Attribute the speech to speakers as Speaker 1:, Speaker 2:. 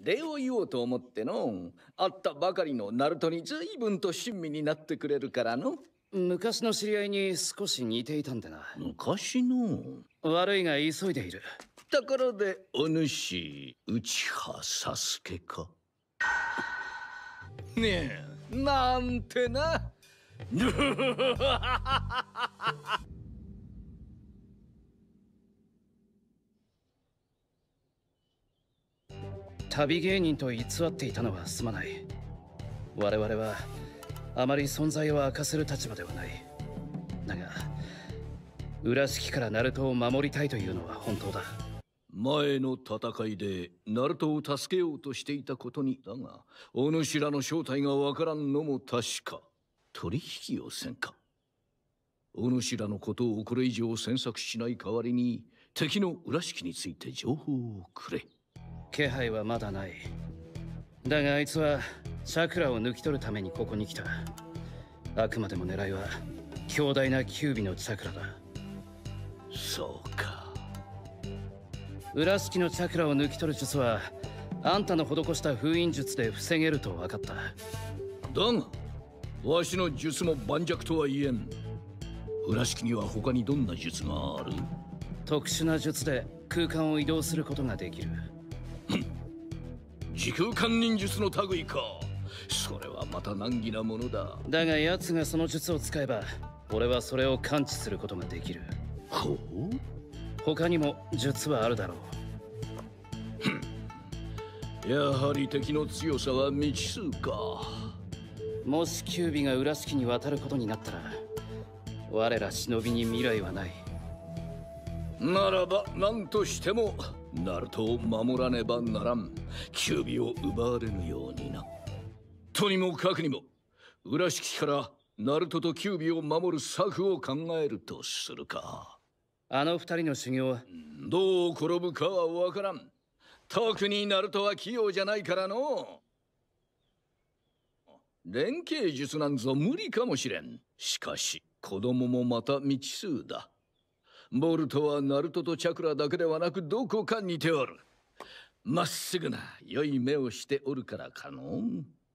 Speaker 1: 礼を言おうと思っての。会ったばかりのナルトに随分と親身になってくれるからの。
Speaker 2: 昔の知り合いに少し似ていたんでな。
Speaker 1: 昔の。
Speaker 2: 悪いが急いでいる。
Speaker 1: ところでお主内葉サスケか。ねえ、なんてな。
Speaker 2: 旅芸人と偽っていたのはすまない。我々はあまり存在を明かせる立場ではない。だが裏敷からナルトを守りたいというのは本当だ。
Speaker 1: 前の戦いでナルトを助けようとしていたことにだが、お主らの正体がわからんのも確か。取引をせんか。お主らのことをこれ以上詮索しない代わりに敵の裏敷について情報をくれ。
Speaker 2: 気配はまだない。だがあいつはチャクラを抜き取るためにここに来た。あくまでも狙いは強大なキュービのチャクラだ。
Speaker 1: そうか。
Speaker 2: 裏敷のチャクラを抜き取る術はあんたの施した封印術で防げると分かった。
Speaker 1: だがわしの術も盤石とは言えん。裏敷には他にどんな術がある？
Speaker 2: 特殊な術で空間を移動することができる。
Speaker 1: 時空間忍術の類か。それはまた難儀なものだ。
Speaker 2: だが奴がその術を使えば俺はそれを感知することができる。
Speaker 1: ほう。
Speaker 2: 他にも術はあるだろ
Speaker 1: う。やはり敵の強さは未知数か。
Speaker 2: もしキュービが裏敷に渡ることになったら我ら忍びに未来はない。
Speaker 1: ならば何としてもナルトを守らねばならん。キュービを奪われぬようにな。とにもかくにも裏敷からナルトとキュービを守る策を考えるとするか。
Speaker 2: あの二人の修行は
Speaker 1: どう転ぶかは分からん。特にナルトは器用じゃないからの。連携術なんぞ無理かもしれん。しかし子供もまた未知数だ。ボルトはナルトとチャクラだけではなくどこか似ておる。まっすぐな良い目をしておるからかの。